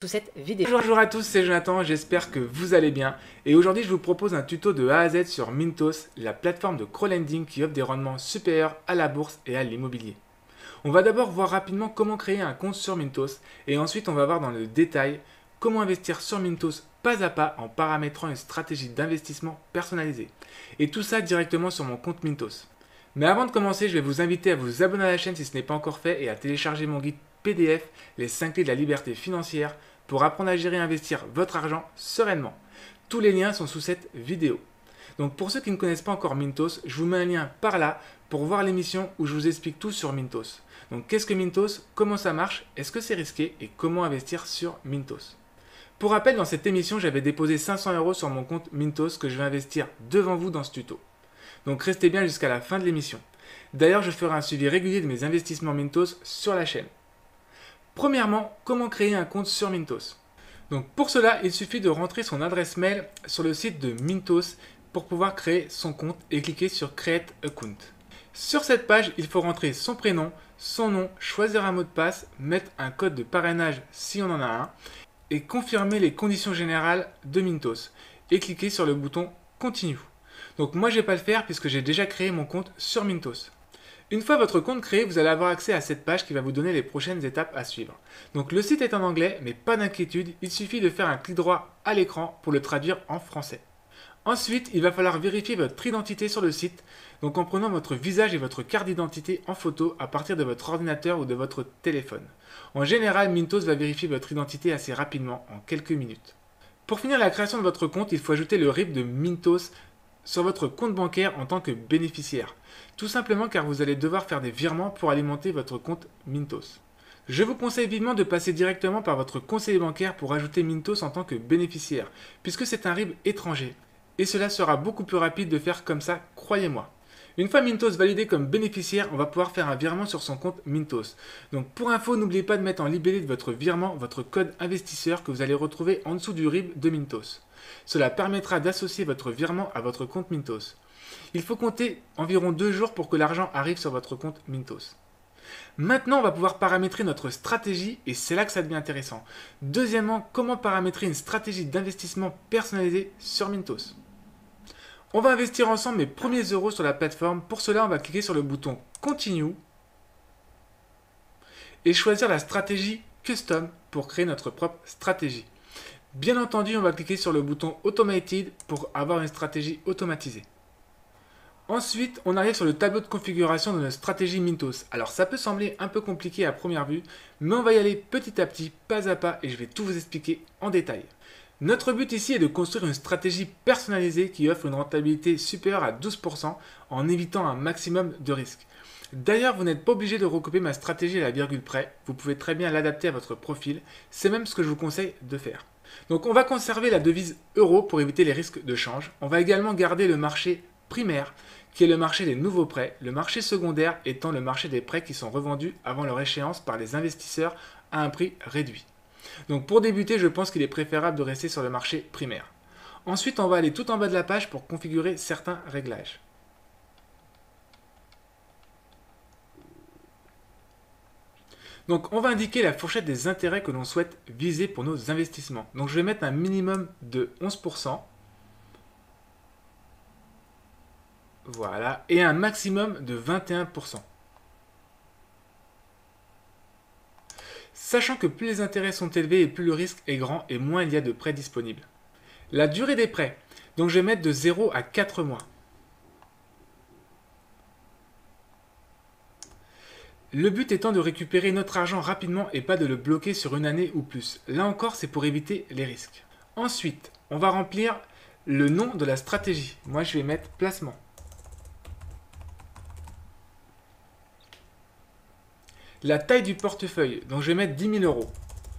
sous cette vidéo. Bonjour à tous, c'est Jonathan, j'espère que vous allez bien. Et aujourd'hui, je vous propose un tuto de A à Z sur Mintos, la plateforme de crowdlending qui offre des rendements supérieurs à la bourse et à l'immobilier. On va d'abord voir rapidement comment créer un compte sur Mintos et ensuite on va voir dans le détail comment investir sur Mintos pas à pas en paramétrant une stratégie d'investissement personnalisée. Et tout ça directement sur mon compte Mintos. Mais avant de commencer, je vais vous inviter à vous abonner à la chaîne si ce n'est pas encore fait et à télécharger mon guide PDF, les 5 clés de la liberté financière, pour apprendre à gérer et investir votre argent sereinement. Tous les liens sont sous cette vidéo. Donc pour ceux qui ne connaissent pas encore Mintos, je vous mets un lien par là pour voir l'émission où je vous explique tout sur Mintos. Donc qu'est-ce que Mintos, comment ça marche, est-ce que c'est risqué et comment investir sur Mintos. Pour rappel, dans cette émission, j'avais déposé 500 € sur mon compte Mintos que je vais investir devant vous dans ce tuto. Donc restez bien jusqu'à la fin de l'émission. D'ailleurs, je ferai un suivi régulier de mes investissements Mintos sur la chaîne. Premièrement, comment créer un compte sur Mintos? Donc pour cela, il suffit de rentrer son adresse mail sur le site de Mintos pour pouvoir créer son compte et cliquer sur Create Account. Sur cette page, il faut rentrer son prénom, son nom, choisir un mot de passe, mettre un code de parrainage si on en a un et confirmer les conditions générales de Mintos et cliquer sur le bouton Continue. Donc moi je ne vais pas le faire puisque j'ai déjà créé mon compte sur Mintos. Une fois votre compte créé, vous allez avoir accès à cette page qui va vous donner les prochaines étapes à suivre. Donc le site est en anglais, mais pas d'inquiétude, il suffit de faire un clic droit à l'écran pour le traduire en français. Ensuite, il va falloir vérifier votre identité sur le site, donc en prenant votre visage et votre carte d'identité en photo à partir de votre ordinateur ou de votre téléphone. En général, Mintos va vérifier votre identité assez rapidement, en quelques minutes. Pour finir la création de votre compte, il faut ajouter le RIB de Mintos sur votre compte bancaire en tant que bénéficiaire. Tout simplement car vous allez devoir faire des virements pour alimenter votre compte Mintos. Je vous conseille vivement de passer directement par votre conseiller bancaire pour ajouter Mintos en tant que bénéficiaire, puisque c'est un RIB étranger. Et cela sera beaucoup plus rapide de faire comme ça, croyez-moi. Une fois Mintos validé comme bénéficiaire, on va pouvoir faire un virement sur son compte Mintos. Donc pour info, n'oubliez pas de mettre en libellé de votre virement votre code investisseur que vous allez retrouver en dessous du RIB de Mintos. Cela permettra d'associer votre virement à votre compte Mintos. Il faut compter environ 2 jours pour que l'argent arrive sur votre compte Mintos. Maintenant, on va pouvoir paramétrer notre stratégie et c'est là que ça devient intéressant. Deuxièmement, comment paramétrer une stratégie d'investissement personnalisée sur Mintos. On va investir ensemble mes premiers euros sur la plateforme. Pour cela, on va cliquer sur le bouton Continue et choisir la stratégie Custom pour créer notre propre stratégie. Bien entendu, on va cliquer sur le bouton Automated pour avoir une stratégie automatisée. Ensuite, on arrive sur le tableau de configuration de notre stratégie Mintos. Alors ça peut sembler un peu compliqué à première vue, mais on va y aller petit à petit, pas à pas, et je vais tout vous expliquer en détail. Notre but ici est de construire une stratégie personnalisée qui offre une rentabilité supérieure à 12% en évitant un maximum de risques. D'ailleurs, vous n'êtes pas obligé de recopier ma stratégie à la virgule près, vous pouvez très bien l'adapter à votre profil, c'est même ce que je vous conseille de faire. Donc on va conserver la devise euro pour éviter les risques de change. On va également garder le marché primaire, qui est le marché des nouveaux prêts, le marché secondaire étant le marché des prêts qui sont revendus avant leur échéance par les investisseurs à un prix réduit. Donc pour débuter, je pense qu'il est préférable de rester sur le marché primaire. Ensuite, on va aller tout en bas de la page pour configurer certains réglages. Donc on va indiquer la fourchette des intérêts que l'on souhaite viser pour nos investissements. Donc je vais mettre un minimum de 11%. Voilà, et un maximum de 21%. Sachant que plus les intérêts sont élevés et plus le risque est grand et moins il y a de prêts disponibles. La durée des prêts, donc je vais mettre de 0 à 4 mois. Le but étant de récupérer notre argent rapidement et pas de le bloquer sur une année ou plus. Là encore, c'est pour éviter les risques. Ensuite, on va remplir le nom de la stratégie. Moi, je vais mettre placement. La taille du portefeuille, donc je vais mettre 10 000 €.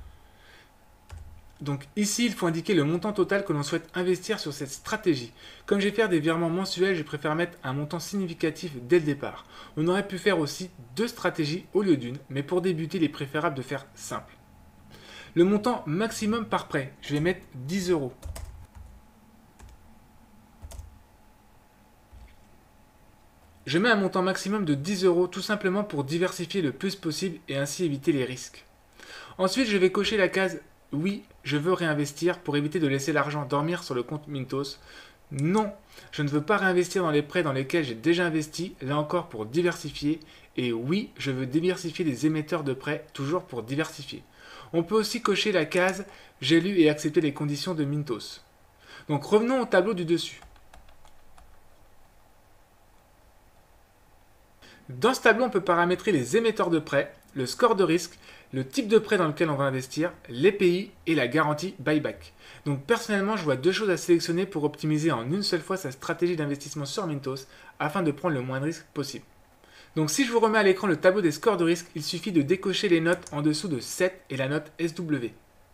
Donc ici, il faut indiquer le montant total que l'on souhaite investir sur cette stratégie. Comme je vais faire des virements mensuels, je préfère mettre un montant significatif dès le départ. On aurait pu faire aussi 2 stratégies au lieu d'une, mais pour débuter, il est préférable de faire simple. Le montant maximum par prêt, je vais mettre 10 €. Je mets un montant maximum de 10 € tout simplement pour diversifier le plus possible et ainsi éviter les risques. Ensuite, je vais cocher la case oui, je veux réinvestir pour éviter de laisser l'argent dormir sur le compte Mintos. Non, je ne veux pas réinvestir dans les prêts dans lesquels j'ai déjà investi, là encore pour diversifier. Et oui, je veux diversifier les émetteurs de prêts, toujours pour diversifier. On peut aussi cocher la case « J'ai lu et accepté les conditions de Mintos ». Donc revenons au tableau du dessus. Dans ce tableau, on peut paramétrer les émetteurs de prêts, le score de risque, le type de prêt dans lequel on va investir, les pays et la garantie buyback. Donc personnellement, je vois deux choses à sélectionner pour optimiser en une seule fois sa stratégie d'investissement sur Mintos afin de prendre le moins de risques possible. Donc si je vous remets à l'écran le tableau des scores de risque, il suffit de décocher les notes en dessous de 7 et la note SW.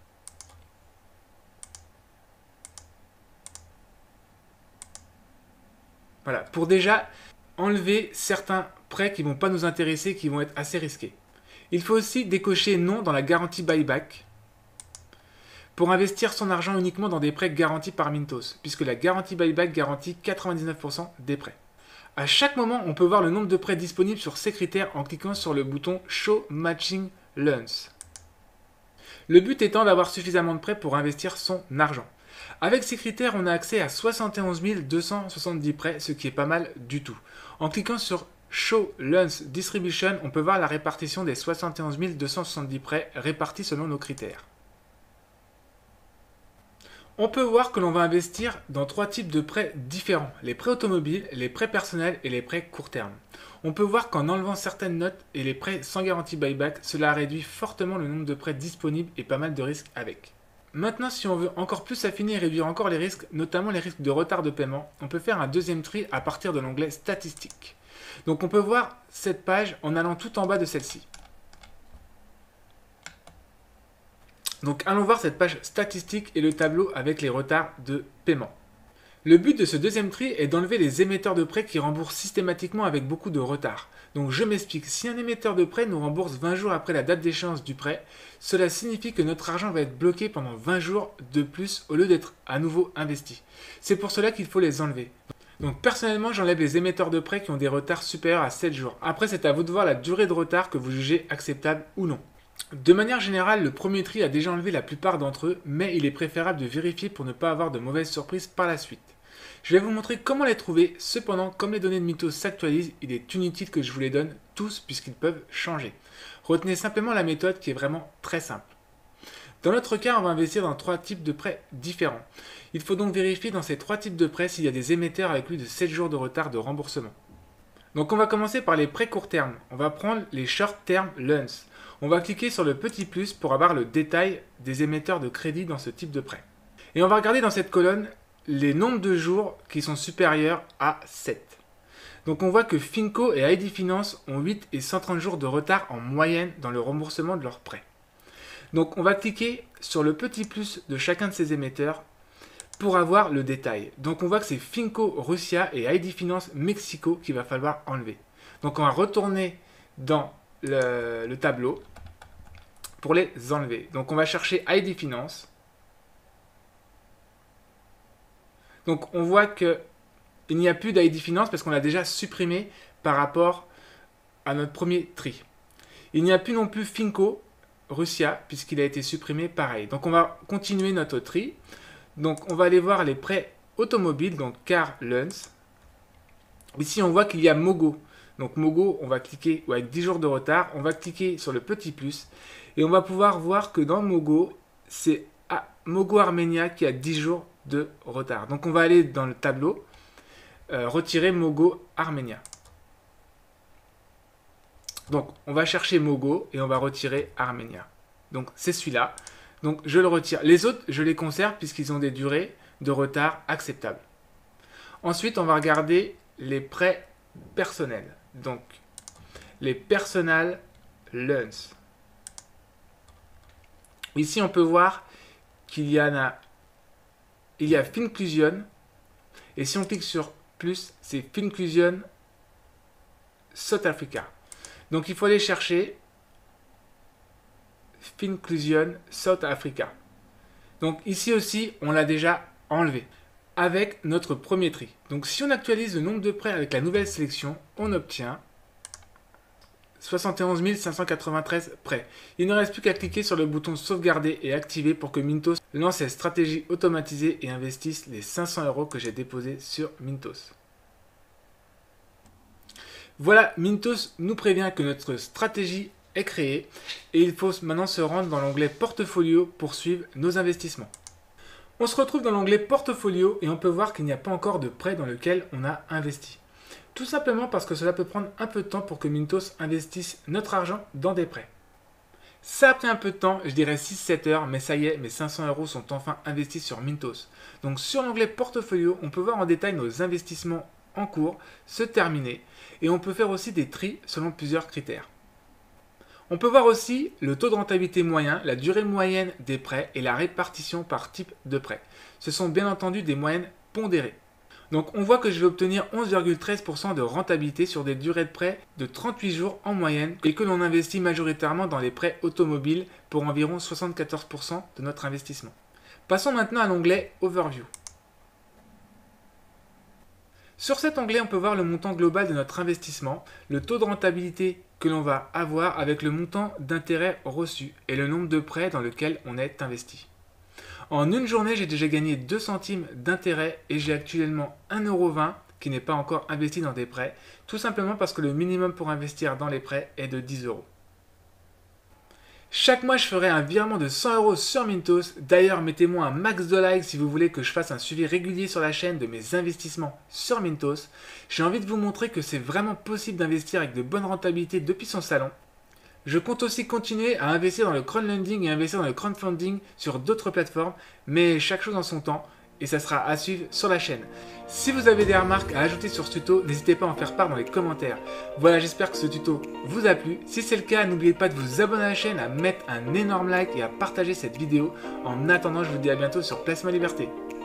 Voilà, pour déjà enlever certains prêts qui ne vont pas nous intéresser, qui vont être assez risqués. Il faut aussi décocher non dans la garantie buyback pour investir son argent uniquement dans des prêts garantis par Mintos, puisque la garantie buyback garantit 99% des prêts. À chaque moment, on peut voir le nombre de prêts disponibles sur ces critères en cliquant sur le bouton Show Matching Loans. Le but étant d'avoir suffisamment de prêts pour investir son argent. Avec ces critères, on a accès à 71 270 prêts, ce qui est pas mal du tout. En cliquant sur Show Loans Distribution, on peut voir la répartition des 71 270 prêts répartis selon nos critères. On peut voir que l'on va investir dans trois types de prêts différents, les prêts automobiles, les prêts personnels et les prêts court terme. On peut voir qu'en enlevant certaines notes et les prêts sans garantie buyback, cela réduit fortement le nombre de prêts disponibles et pas mal de risques avec. Maintenant, si on veut encore plus affiner et réduire encore les risques, notamment les risques de retard de paiement, on peut faire un deuxième tri à partir de l'onglet Statistiques. Donc on peut voir cette page en allant tout en bas de celle-ci. Donc allons voir cette page statistique et le tableau avec les retards de paiement. Le but de ce deuxième tri est d'enlever les émetteurs de prêts qui remboursent systématiquement avec beaucoup de retard. Donc je m'explique, si un émetteur de prêt nous rembourse 20 jours après la date d'échéance du prêt, cela signifie que notre argent va être bloqué pendant 20 jours de plus au lieu d'être à nouveau investi. C'est pour cela qu'il faut les enlever. Donc personnellement, j'enlève les émetteurs de prêts qui ont des retards supérieurs à 7 jours. Après, c'est à vous de voir la durée de retard que vous jugez acceptable ou non. De manière générale, le premier tri a déjà enlevé la plupart d'entre eux, mais il est préférable de vérifier pour ne pas avoir de mauvaises surprises par la suite. Je vais vous montrer comment les trouver, cependant, comme les données de Mintos s'actualisent, il est inutile que je vous les donne tous puisqu'ils peuvent changer. Retenez simplement la méthode qui est vraiment très simple. Dans notre cas, on va investir dans trois types de prêts différents. Il faut donc vérifier dans ces trois types de prêts s'il y a des émetteurs avec plus de 7 jours de retard de remboursement. Donc on va commencer par les prêts court terme. On va prendre les Short Term Loans. On va cliquer sur le petit plus pour avoir le détail des émetteurs de crédit dans ce type de prêt. Et on va regarder dans cette colonne les nombres de jours qui sont supérieurs à 7. Donc on voit que Finco et ID Finance ont 8 et 130 jours de retard en moyenne dans le remboursement de leurs prêts. Donc on va cliquer sur le petit plus de chacun de ces émetteurs pour avoir le détail. Donc on voit que c'est Finco Russia et ID Finance Mexico qu'il va falloir enlever. Donc on va retourner dans le tableau pour les enlever. Donc on va chercher ID Finance. Donc on voit qu'il n'y a plus d'ID Finance parce qu'on l'a déjà supprimé par rapport à notre premier tri. Il n'y a plus non plus Finco Russia puisqu'il a été supprimé pareil. Donc on va continuer notre tri. Donc on va aller voir les prêts automobiles, donc Car Loans. Ici on voit qu'il y a Mogo. Donc Mogo, on va cliquer, ou avec 10 jours de retard, on va cliquer sur le petit plus. Et on va pouvoir voir que dans Mogo, c'est Mogo Armenia qui a 10 jours de retard. Donc on va aller dans le tableau, retirer Mogo Armenia. Donc on va chercher Mogo et on va retirer Armenia. Donc c'est celui-là. Donc je le retire. Les autres, je les conserve puisqu'ils ont des durées de retard acceptables. Ensuite, on va regarder les prêts personnels. Donc les Personal Loans. Ici, on peut voir qu'il y a Finclusion. Et si on clique sur plus, c'est Finclusion South Africa. Donc il faut aller chercher Finclusion South Africa. Donc ici aussi, on l'a déjà enlevé avec notre premier tri. Donc si on actualise le nombre de prêts avec la nouvelle sélection, on obtient 71 593 prêts. Il ne reste plus qu'à cliquer sur le bouton sauvegarder et activer pour que Mintos lance cette stratégie automatisée et investisse les 500 € que j'ai déposés sur Mintos. Voilà, Mintos nous prévient que notre stratégie est créée et il faut maintenant se rendre dans l'onglet Portfolio pour suivre nos investissements. On se retrouve dans l'onglet Portfolio et on peut voir qu'il n'y a pas encore de prêt dans lequel on a investi. Tout simplement parce que cela peut prendre un peu de temps pour que Mintos investisse notre argent dans des prêts. Ça a pris un peu de temps, je dirais 6-7 heures, mais ça y est, mes 500 € sont enfin investis sur Mintos. Donc sur l'onglet Portfolio, on peut voir en détail nos investissements en cours, se terminer, et on peut faire aussi des tris selon plusieurs critères. On peut voir aussi le taux de rentabilité moyen, la durée moyenne des prêts et la répartition par type de prêt. Ce sont bien entendu des moyennes pondérées. Donc on voit que je vais obtenir 11,13% de rentabilité sur des durées de prêt de 38 jours en moyenne et que l'on investit majoritairement dans les prêts automobiles pour environ 74% de notre investissement. Passons maintenant à l'onglet Overview. Sur cet onglet, on peut voir le montant global de notre investissement, le taux de rentabilité que l'on va avoir avec le montant d'intérêt reçu et le nombre de prêts dans lequel on est investi. En une journée, j'ai déjà gagné 2 centimes d'intérêt et j'ai actuellement 1,20 € qui n'est pas encore investi dans des prêts, tout simplement parce que le minimum pour investir dans les prêts est de 10 €. Chaque mois, je ferai un virement de 100 € sur Mintos. D'ailleurs, mettez-moi un max de likes si vous voulez que je fasse un suivi régulier sur la chaîne de mes investissements sur Mintos. J'ai envie de vous montrer que c'est vraiment possible d'investir avec de bonnes rentabilités depuis son salon. Je compte aussi continuer à investir dans le crowdlending et investir dans le crowdfunding sur d'autres plateformes, mais chaque chose en son temps, et ça sera à suivre sur la chaîne. Si vous avez des remarques à ajouter sur ce tuto, n'hésitez pas à en faire part dans les commentaires. Voilà, j'espère que ce tuto vous a plu. Si c'est le cas, n'oubliez pas de vous abonner à la chaîne, à mettre un énorme like et à partager cette vidéo. En attendant, je vous dis à bientôt sur Placement Liberté.